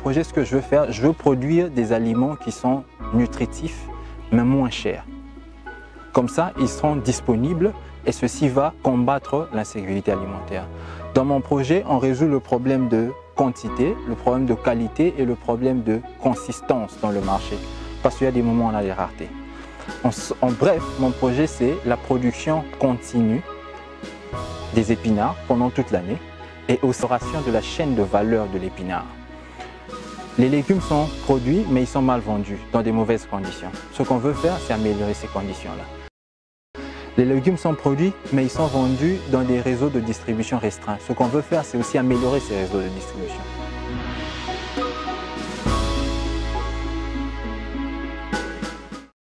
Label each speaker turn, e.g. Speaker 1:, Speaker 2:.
Speaker 1: projet, ce que je veux faire, je veux produire des aliments qui sont nutritifs, mais moins chers. Comme ça, ils seront disponibles et ceci va combattre l'insécurité alimentaire. Dans mon projet, on résout le problème de quantité, le problème de qualité et le problème de consistance dans le marché. Parce qu'il y a des moments où on a des raretés. En bref, mon projet, c'est la production continue des épinards pendant toute l'année et restauration de la chaîne de valeur de l'épinard. Les légumes sont produits, mais ils sont mal vendus, dans des mauvaises conditions. Ce qu'on veut faire, c'est améliorer ces conditions-là. Les légumes sont produits, mais ils sont vendus dans des réseaux de distribution restreints. Ce qu'on veut faire, c'est aussi améliorer ces réseaux de distribution.